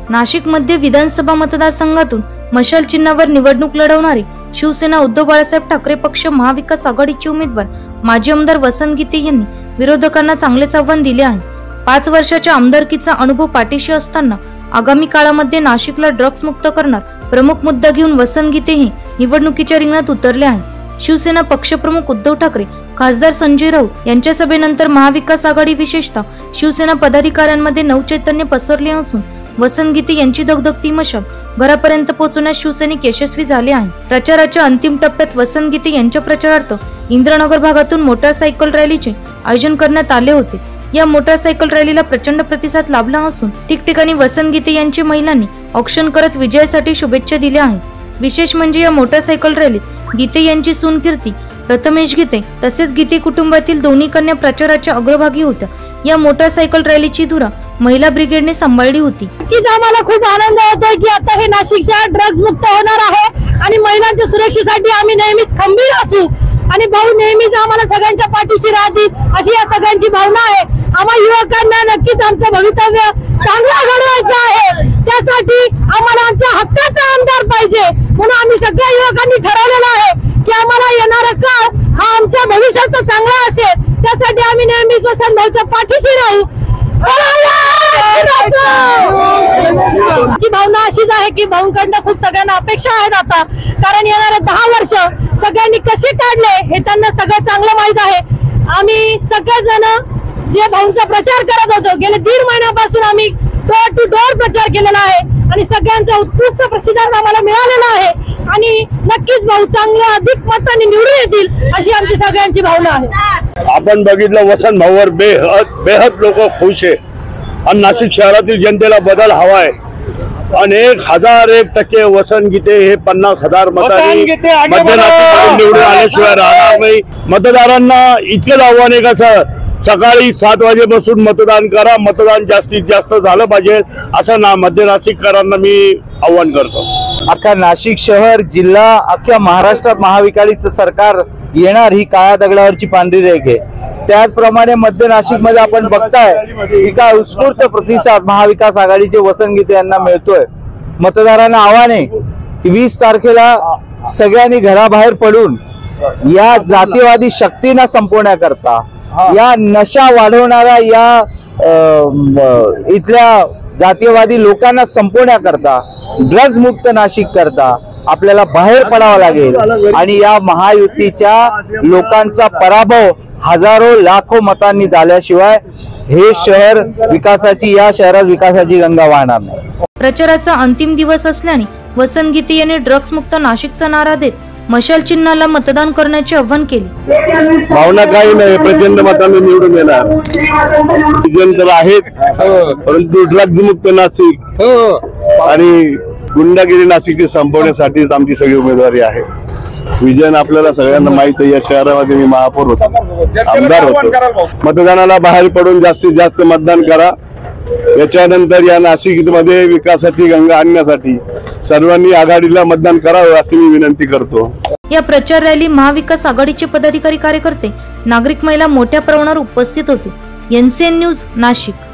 नाशिकमध्ये विधानसभा मतदारसंघातून मशाल चिन्हावर निवडणूक लढवणारे शिवसेना उद्धव बाळासाहेब ठाकरे पक्ष महाविकास आघाडीचे उमेदवार माजी आमदार वसंत गीते यांनी विरोधकांना चांगलेच आव्हान दिले आहे। 5 वर्षाच्या आमदारकीचा अनुभव पाठीशी असताना आगामी काळामध्ये नाशिकला ड्रग्ज मुक्त करणार प्रमुख मुद्दा घेऊन वसंत गीते हे निवडणुकीच्या रिंगणात उतरले आहेत। शिवसेना पक्षप्रमुख उद्धव ठाकरे, खासदार संजय राऊत यांच्या सभेनंतर महाविकास आघाडी विशेषतः शिवसेना पदाधिकाऱ्यांमध्ये नवचैतन्य पसरले असून वसंत गीते यांची धगधगती मशाल घरापर्यंत पोहोचवण्यात शिवसैनिक यशस्वी झाले आहेत। प्रचाराच्या अंतिम टप्प्यात वसंत गीते यांच्या प्रचारार्थ इंद्रनगर भागातून मोटारसायकल रॅलीचे आयोजन करण्यात आले होते। या मोटारसायकल रॅलीला प्रचंड प्रतिसाद लाभला असून ठिकठिकाणी वसंत गीते यांची महिलांनी औक्षण करत विजयासाठी शुभेच्छा दिल्या आहेत। विशेष म्हणजे या मोटारसायकल रॅलीत गीते यांची सून कीर्ती, प्रथमेश गीते तसेच गीते कुटुंबातील दोन्ही कन्या प्रचाराच्या अग्रभागी होत्या। या मोटारसायकल रॅलीची धुरा महिला ब्रिगेडने सांभाळली होती। आम्हाला खूप आनंद होतोय की आता हे नाशिक शहर ड्रग्ज मुक्त होणार आहे आणि महिलांच्या सुरक्षेसाठी आम्ही नेहमीच खंबीर असू आणि भाऊ नेहमीच आम्हाला सगळ्यांच्या पाठीशी राहतील अशी या सगळ्यांची भावना आहे। आम्हा युवकांना नक्कीच आमचं भवितव्य चांगलं घडवायचं आहे, त्यासाठी आम्हाला आमच्या हक्काचा आमदार पाहिजे म्हणून आम्ही सगळ्या युवकांनी ठरवलेलं आहे की आम्हाला येणारा काळ हा आमच्या भविष्याचा चांगला असेल, त्यासाठी आम्ही नेहमीच वसंत भाऊच्या पाठीशी राहू। भावना अशीच आहे की भाऊंकडनं खूप सगळ्यांना अपेक्षा आहेत आता, कारण येणारे 10 वर्ष सगळ्यांनी कसे काढले हे त्यांना सगळं चांगलं माहित आहे। आम्ही सगळेजण जे भाऊंचा प्रचार करत होतो गेले 1.5 महिन्यापासून आम्ही डोर टू डोर प्रचार केलेला आहे आणि सगळ्यांचा उत्कृष्ट प्रतिसाद आम्हाला मिळालेला आहे आणि नक्कीच भाऊ चांगल्या अधिक मतांनी निवडून येतील अशी आमची सगळ्यांची भावना आहे। आपण बघितलं वसंत भाऊवर बेहद लोक खुश आहे आणि नाशिक शहरातील जनतेला बदल हवा आहे आणि 1001% वसंत गीते हे 50,000 मतांनी मध्य नाशिक निवडून आल्याशिवाय राहणार नाही। मतदारांना इतकेच आव्हान आहे का सकाळी 7 वाजेपासून मतदान करा, मतदान जास्तीत जास्त झालं पाहिजे असं मध्य नाशिककरांना मी आव्हान करतो। अख्खा नाशिक शहर जिल्हा अख्ख्या महाराष्ट्रात महाविकासचं सरकार येणार ही काळ्या दगडावरची पांढरी रेघ आहे। त्याचप्रमाणे मध्य नाशिक मध्ये आपण बघताय एका उत्स्फूर्त प्रतिसाद महाविकास आघाडीचे वसंत गीते यांना मिळतोय। मतदारांना आव्हान आहे की 20 तारखेला सगळ्यांनी घराबाहेर पडून या जातीवादी शक्तींना संपवण्याकरता, या नशा वाढवणाऱ्या या इथल्या जातीयवादी लोकांना संपवण्याकरता, ड्रग्ज मुक्त नाशिक करता आपल्याला बाहेर पडावं लागेल आणि या महायुतीच्या लोकांचा पराभव हजारो लाखो मतांनी झाल्याशिवाय हे शहर विकासाची, या शहरात विकासाची गंगा वाहणार नाही। प्रचाराचा अंतिम दिवस असल्याने वसंत गीते यांनी ड्रग्ज मुक्त नाशिकचा नारा देत मशाल चिन्हाला मतदान करण्याचे आव्हान केले। भावना काही नाही, प्रचंड मतांनी निवडून येणार तर आहेत, परंतु ड्रग्ज मुक्त नाशिक आणि गुंडागिरी नाशिकची संपवण्यासाठीच आमची सगळी उमेदवारी आहे। विजन आपल्याला सगळ्यांना माहित आहे, या शहरामध्ये मी महापौर होतो, आमदार होतो। मतदानाला बाहेर पडून जास्तीत जास्त मतदान करा। याच्यानंतर या नाशिकमध्ये विकासाची गंगा आणण्यासाठी सर्वांनी आघाडीला मतदान करावं अशी मी विनंती करतो। या प्रचार रॅली महाविकास आघाडीचे पदाधिकारी, कार्यकर्ते, नागरिक, महिला मोठ्या प्रमाणावर उपस्थित होते। NCN news, Nashik.